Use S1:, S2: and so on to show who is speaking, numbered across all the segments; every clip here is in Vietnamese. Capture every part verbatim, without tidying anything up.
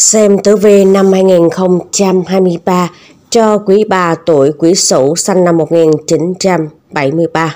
S1: Xem tử vi năm hai nghìn không trăm hai mươi ba cho quý bà tuổi Quý Sửu sinh năm một nghìn chín trăm bảy mươi ba.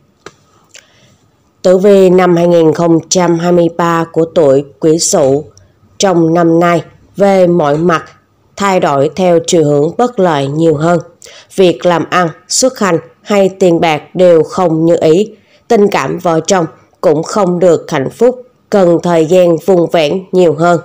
S1: Tử vi năm hai nghìn không trăm hai mươi ba của tuổi Quý Sửu trong năm nay về mọi mặt thay đổi theo chiều hướng bất lợi nhiều hơn. Việc làm ăn, xuất hành hay tiền bạc đều không như ý. Tình cảm vợ chồng cũng không được hạnh phúc, cần thời gian vun vén nhiều hơn.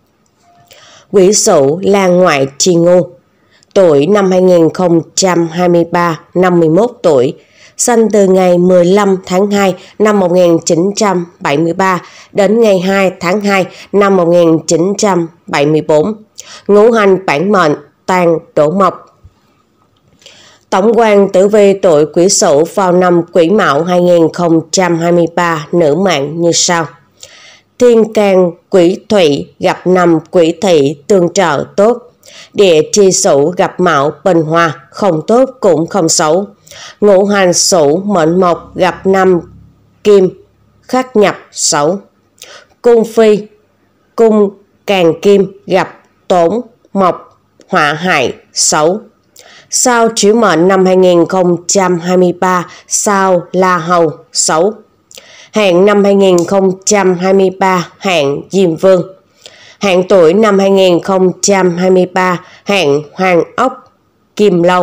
S1: Quý Sửu là ngoại tri ngưu, tuổi năm hai nghìn không trăm hai mươi ba, năm mươi mốt tuổi, sinh từ ngày mười lăm tháng hai năm một nghìn chín trăm bảy mươi ba đến ngày hai tháng hai năm một nghìn chín trăm bảy mươi bốn. Ngũ hành bản mệnh Tàn Đổ Mộc. Tổng quan tử vi tuổi Quý Sửu vào năm Quý Mão hai nghìn không trăm hai mươi ba nữ mạng như sau. Thiên can Quý Thủy gặp năm Quý Thị tương trợ tốt. Địa chi Sửu gặp Mão bình hòa, không tốt cũng không xấu. Ngũ hành Sửu mệnh Mộc gặp năm Kim khắc nhập xấu. Cung Phi cung Càn Kim gặp Tốn Mộc họa hại xấu. Sao Chiếu mệnh năm hai nghìn không trăm hai mươi ba sao La Hầu xấu. Hạn năm hai nghìn không trăm hai mươi ba hạn Diêm Vương. Hạn tuổi năm hai nghìn không trăm hai mươi ba hạn Hoàng Ốc Kim Lâu.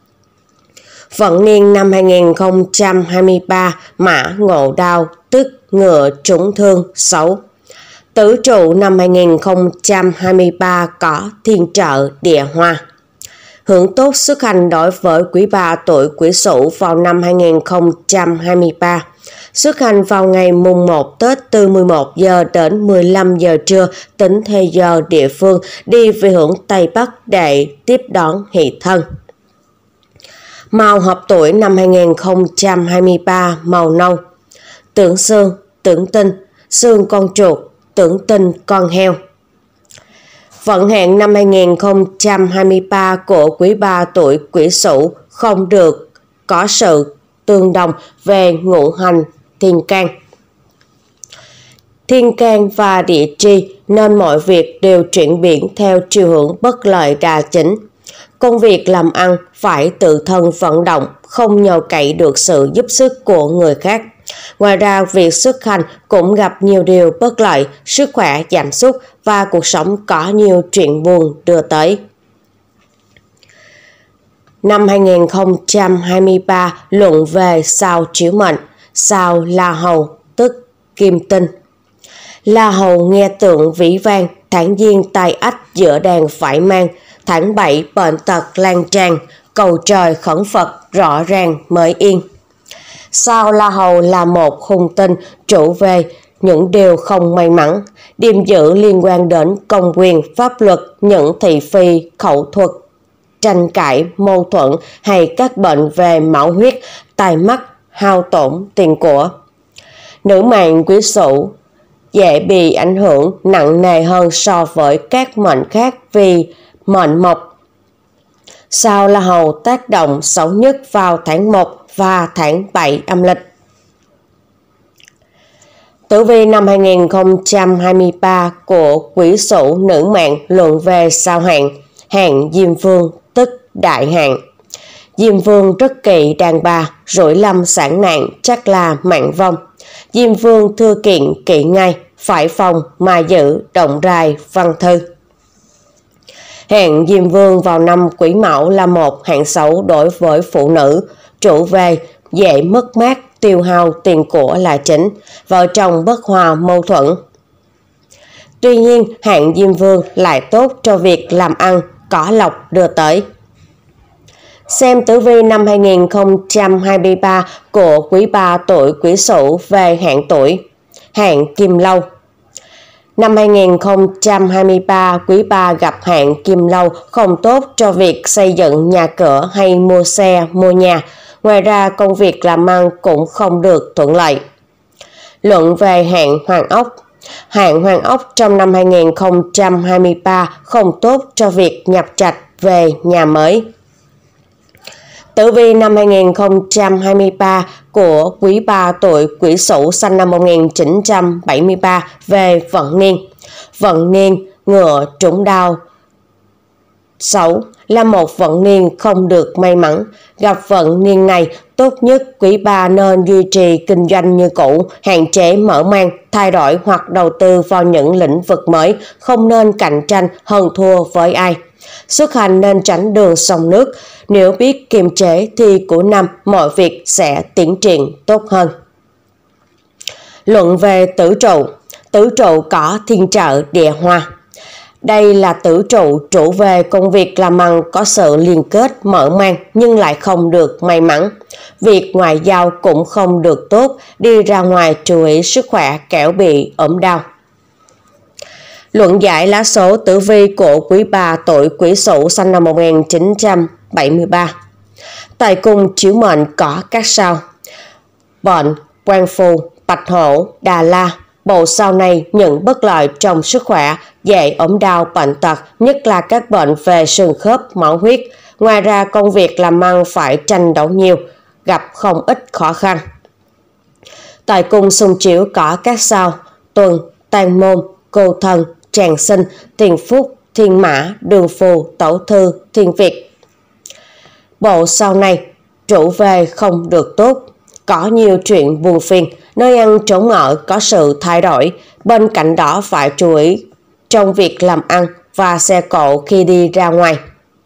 S1: Vận niên năm hai nghìn không trăm hai mươi ba mã ngộ đao tức ngựa trúng thương xấu. Tứ trụ năm hai nghìn không trăm hai mươi ba có thiên trợ địa hoa. Hướng tốt xuất hành đối với quý bà tuổi Quý Sửu vào năm hai nghìn không trăm hai mươi ba. Xuất hành vào ngày mùng một Tết từ mười một giờ đến mười lăm giờ trưa tính theo giờ địa phương, đi về hướng Tây Bắc để tiếp đón hỷ thân. Màu hợp tuổi năm hai nghìn không trăm hai mươi ba màu nâu. Tượng xương, tượng tinh, xương con chuột, tượng tinh con heo. Vận hạn năm hai nghìn không trăm hai mươi ba của quý bà tuổi Quý Sửu không được có sự tương đồng về ngũ hành thiên can. Thiên can và địa chi nên mọi việc đều chuyển biến theo chiều hướng bất lợi đà chính. Công việc làm ăn phải tự thân vận động, không nhờ cậy được sự giúp sức của người khác. Ngoài ra, việc xuất hành cũng gặp nhiều điều bất lợi, sức khỏe giảm sút và cuộc sống có nhiều chuyện buồn đưa tới. Năm hai nghìn không trăm hai mươi ba luận về sao chiếu mệnh, sao La Hầu tức Kim Tinh. La Hầu nghe tượng vĩ vang, tháng giêng tai ách giữa đàn phải mang, tháng bảy bệnh tật lan tràn, cầu trời khẩn Phật rõ ràng mới yên. Sao La Hầu là một hung tinh trụ về những điều không may mắn, điểm dữ liên quan đến công quyền, pháp luật, những thị phi, khẩu thuật, tranh cãi, mâu thuẫn hay các bệnh về máu huyết, tai mắt, hao tổn tiền của. Nữ mạng Quý Sửu dễ bị ảnh hưởng nặng nề hơn so với các mệnh khác vì mệnh mộc. Sao La Hầu tác động xấu nhất vào tháng một và tháng bảy âm lịch. Tử vi năm hai nghìn không trăm hai mươi ba của Quý Sửu nữ mạng luận về sao hạn, hạn Diêm Vương tức đại hạn. Diêm Vương rất kỵ đàn bà, rủi lâm sản nạn chắc là mạng vong. Diêm Vương thưa kiện kỵ ngay, phải phòng mà giữ động rài văn thư. Hạn Diêm Vương vào năm Quý Mão là một hạn xấu đối với phụ nữ, trụ về dễ mất mát, tiêu hao tiền của là chính, vợ chồng bất hòa mâu thuẫn. Tuy nhiên, hạn Diêm Vương lại tốt cho việc làm ăn, có lộc đưa tới. Xem tử vi năm hai nghìn không trăm hai mươi ba của quý bà tuổi Quý Sửu về hạn tuổi, hạn Kim Lâu. Năm hai nghìn không trăm hai mươi ba, quý bà gặp hạn Kim Lâu không tốt cho việc xây dựng nhà cửa hay mua xe, mua nhà. Ngoài ra, công việc làm ăn cũng không được thuận lợi. Luận về hạn Hoàng Ốc. Hạn Hoàng Ốc trong năm hai nghìn không trăm hai mươi ba không tốt cho việc nhập trạch về nhà mới. Tử vi năm hai nghìn không trăm hai mươi ba của quý bà tuổi Quý Sửu sinh năm một nghìn chín trăm bảy mươi ba về vận niên. Vận niên ngựa trúng đau xấu là một vận niên không được may mắn. Gặp vận niên này, tốt nhất quý bà nên duy trì kinh doanh như cũ, hạn chế mở mang, thay đổi hoặc đầu tư vào những lĩnh vực mới, không nên cạnh tranh hơn thua với ai. Xuất hành nên tránh đường sông nước, nếu biết kiềm chế thì của năm mọi việc sẽ tiến triển tốt hơn. Luận về tứ trụ. Tứ trụ có thiên trợ địa hoa. Đây là tứ trụ trụ về công việc làm ăn có sự liên kết mở mang nhưng lại không được may mắn. Việc ngoại giao cũng không được tốt, đi ra ngoài chú ý sức khỏe kẻo bị ốm đau. Luận giải lá số tử vi của quý bà tuổi Quý Sửu sinh năm một nghìn chín trăm bảy mươi ba. Tài cung chiếu mệnh có các sao: Bệnh, Quan Phù, Bạch Hổ, Đà La. Bộ sau này những bất lợi trong sức khỏe, dễ ốm đau bệnh tật, nhất là các bệnh về xương khớp, máu huyết. Ngoài ra công việc làm ăn phải tranh đấu nhiều, gặp không ít khó khăn. Tài cung xung chiếu có các sao: Tuần, Tang Môn, Cô Thân, Tràng Sinh, Tiền Phúc, Thiên Mã, Đường Phù, Tẩu Thư, Thiên Việt. Bộ sau này trụ về không được tốt, có nhiều chuyện buồn phiền, nơi ăn trốn ở có sự thay đổi. Bên cạnh đó phải chú ý trong việc làm ăn và xe cộ khi đi ra ngoài.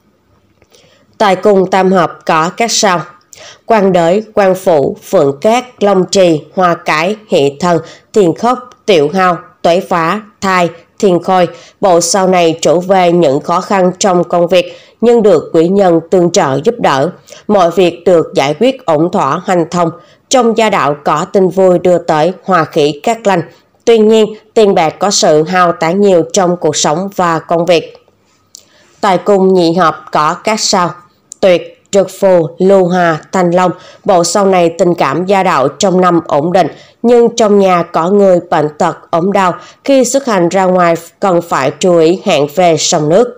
S1: Tài cung tam hợp có các sao: Quan Đới, Quan Phủ, Phượng Cát, Long Trì, Hoa Cái, Hỷ Thần, Thiên Khốc, Tiểu Hao, Tuế Phá, Thai, Thiên Khôi. Bộ sau này trở về những khó khăn trong công việc nhưng được quý nhân tương trợ giúp đỡ. Mọi việc được giải quyết ổn thỏa hành thông. Trong gia đạo có tin vui đưa tới hòa khí cát lành. Tuy nhiên, tiền bạc có sự hao tán nhiều trong cuộc sống và công việc. Tài cung nhị hợp có các sao: Tuyệt, Trực Phù, Lưu Hà, Thanh Long. Bộ sau này tình cảm gia đạo trong năm ổn định, nhưng trong nhà có người bệnh tật ốm đau, khi xuất hành ra ngoài cần phải chú ý hạn về sông nước.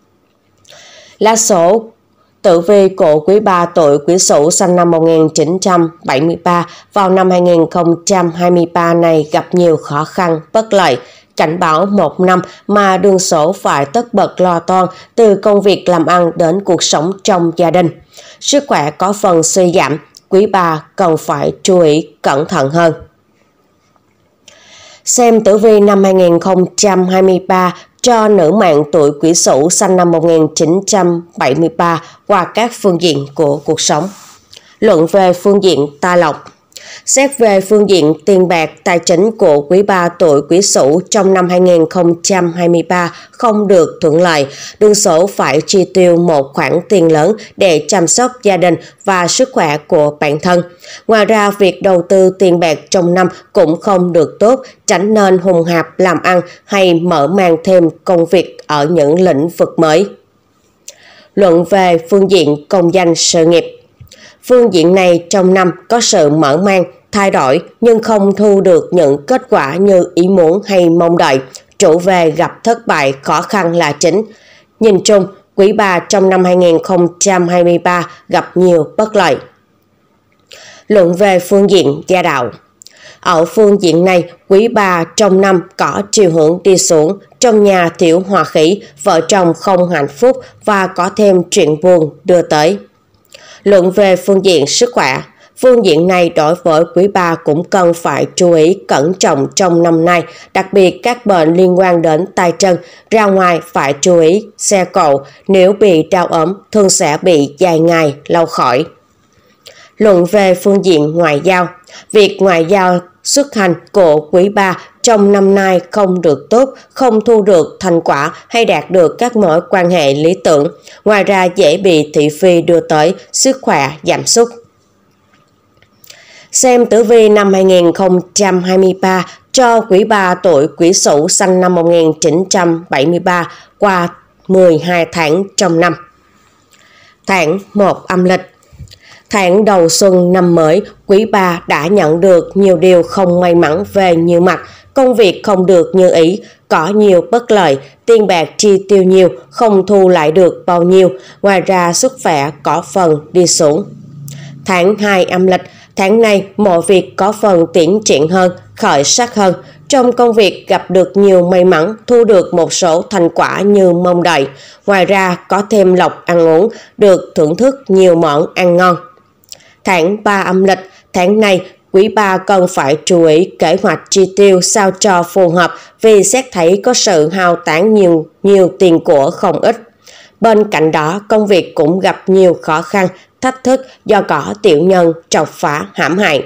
S1: Lá số tử vi của quý bà tuổi Quý Sửu sinh năm một nghìn chín trăm bảy mươi ba vào năm hai nghìn không trăm hai mươi ba này gặp nhiều khó khăn bất lợi. Cảnh báo một năm mà đường sổ phải tất bật lo toan, từ công việc làm ăn đến cuộc sống trong gia đình. Sức khỏe có phần suy giảm, quý bà cần phải chú ý cẩn thận hơn. Xem tử vi năm hai nghìn không trăm hai mươi ba cho nữ mạng tuổi Quý Sửu sinh năm một nghìn chín trăm bảy mươi ba qua các phương diện của cuộc sống. Luận về phương diện tài lộc. Xét về phương diện tiền bạc tài chính của quý bà tuổi Quý Sửu trong năm hai nghìn không trăm hai mươi ba không được thuận lợi, đường sổ phải chi tiêu một khoản tiền lớn để chăm sóc gia đình và sức khỏe của bản thân. Ngoài ra, việc đầu tư tiền bạc trong năm cũng không được tốt, tránh nên hùng hạp làm ăn hay mở mang thêm công việc ở những lĩnh vực mới. Luận về phương diện công danh sự nghiệp. Phương diện này trong năm có sự mở mang, thay đổi nhưng không thu được những kết quả như ý muốn hay mong đợi. Chủ về gặp thất bại, khó khăn là chính. Nhìn chung, quý bà trong năm hai nghìn không trăm hai mươi ba gặp nhiều bất lợi. Luận về phương diện gia đạo. Ở phương diện này, quý bà trong năm có chiều hướng đi xuống, trong nhà thiếu hòa khí, vợ chồng không hạnh phúc và có thêm chuyện buồn đưa tới. Luận về phương diện sức khỏe. Phương diện này đối với quý bà cũng cần phải chú ý cẩn trọng trong năm nay, đặc biệt các bệnh liên quan đến tay chân, ra ngoài phải chú ý xe cộ, nếu bị đau ốm thường sẽ bị dài ngày lâu khỏi. Luận về phương diện ngoại giao. Việc ngoại giao xuất hành của quý bà trong năm nay không được tốt, không thu được thành quả hay đạt được các mối quan hệ lý tưởng. Ngoài ra dễ bị thị phi đưa tới sức khỏe giảm sút. Xem tử vi năm hai nghìn không trăm hai mươi ba cho quý bà tuổi Quý Sửu sinh năm một nghìn chín trăm bảy mươi ba qua mười hai tháng trong năm. Tháng một âm lịch. Tháng đầu xuân năm mới, quý bà đã nhận được nhiều điều không may mắn về nhiều mặt. Công việc không được như ý, có nhiều bất lợi, tiền bạc chi tiêu nhiều, không thu lại được bao nhiêu. Ngoài ra sức khỏe có phần đi xuống. Tháng hai âm lịch. Tháng này mọi việc có phần tiến triển hơn, khởi sắc hơn. Trong công việc gặp được nhiều may mắn, thu được một số thành quả như mong đợi. Ngoài ra có thêm lộc ăn uống, được thưởng thức nhiều món ăn ngon. Tháng ba âm lịch, tháng này quý ba cần phải chú ý kế hoạch chi tiêu sao cho phù hợp vì xét thấy có sự hao tán nhiều nhiều tiền của không ít. Bên cạnh đó, công việc cũng gặp nhiều khó khăn, thách thức do có tiểu nhân chọc phá hãm hại.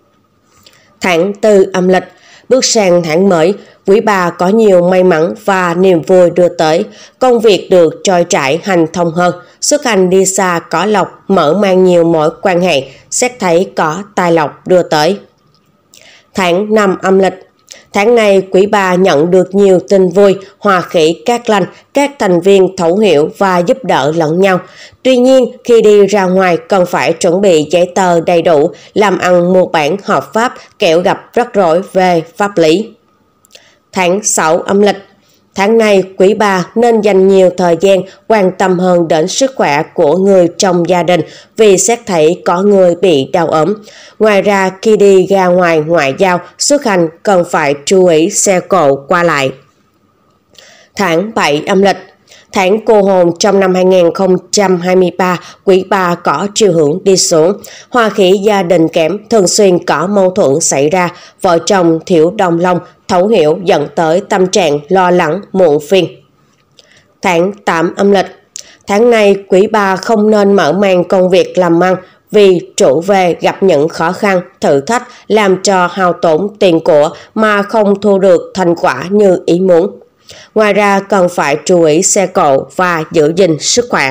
S1: Tháng tư âm lịch, bước sang tháng mới, quý ba có nhiều may mắn và niềm vui đưa tới. Công việc được trôi chảy hành thông hơn, xuất hành đi xa có lộc, mở mang nhiều mối quan hệ, xét thấy có tài lộc đưa tới. Tháng năm âm lịch, tháng này quý ba nhận được nhiều tin vui, hòa khí cát lành, các thành viên thấu hiểu và giúp đỡ lẫn nhau. Tuy nhiên, khi đi ra ngoài cần phải chuẩn bị giấy tờ đầy đủ, làm ăn mua bán hợp pháp, kẻo gặp rắc rối về pháp lý. Tháng sáu âm lịch, tháng này quý ba nên dành nhiều thời gian quan tâm hơn đến sức khỏe của người trong gia đình vì xét thấy có người bị đau ốm. Ngoài ra khi đi ra ngoài ngoại giao, xuất hành cần phải chú ý xe cộ qua lại. Tháng bảy âm lịch, tháng cô hồn trong năm hai nghìn không trăm hai mươi ba, quý ba có chiều hướng đi xuống. Hòa khí gia đình kém, thường xuyên có mâu thuẫn xảy ra, vợ chồng thiếu đồng lòng, thấu hiểu dẫn tới tâm trạng lo lắng muộn phiền. Tháng tám âm lịch, tháng này quý ba không nên mở mang công việc làm ăn vì chủ về gặp những khó khăn, thử thách làm cho hao tổn tiền của mà không thu được thành quả như ý muốn. Ngoài ra cần phải chú ý xe cộ và giữ gìn sức khỏe.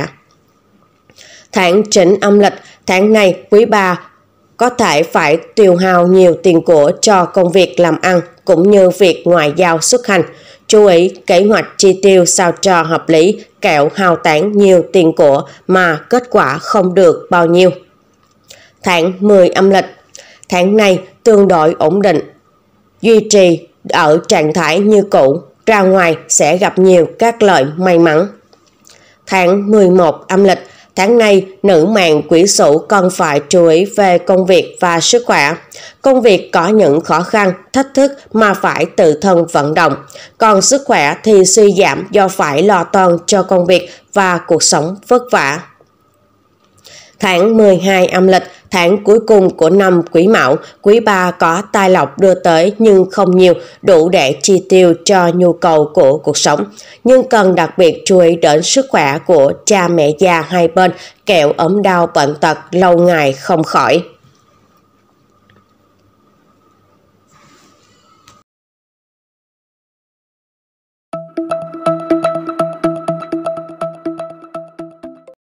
S1: Tháng chín âm lịch, tháng này quý ba có thể phải tiêu hao nhiều tiền của cho công việc làm ăn cũng như việc ngoại giao xuất hành. Chú ý kế hoạch chi tiêu sao cho hợp lý, kẻo hao tán nhiều tiền của mà kết quả không được bao nhiêu. Tháng mười âm lịch, tháng này tương đối ổn định, duy trì ở trạng thái như cũ, ra ngoài sẽ gặp nhiều các lợi may mắn. Tháng mười một âm lịch, tháng này nữ mạng quỷ sửu cần phải chú ý về công việc và sức khỏe. Công việc có những khó khăn, thách thức mà phải tự thân vận động. Còn sức khỏe thì suy giảm do phải lo toan cho công việc và cuộc sống vất vả. Tháng mười hai âm lịch, tháng cuối cùng của năm Quý Mão, quý ba có tài lộc đưa tới nhưng không nhiều, đủ để chi tiêu cho nhu cầu của cuộc sống. Nhưng cần đặc biệt chú ý đến sức khỏe của cha mẹ già hai bên, kẻo ốm đau bệnh tật lâu ngày không khỏi.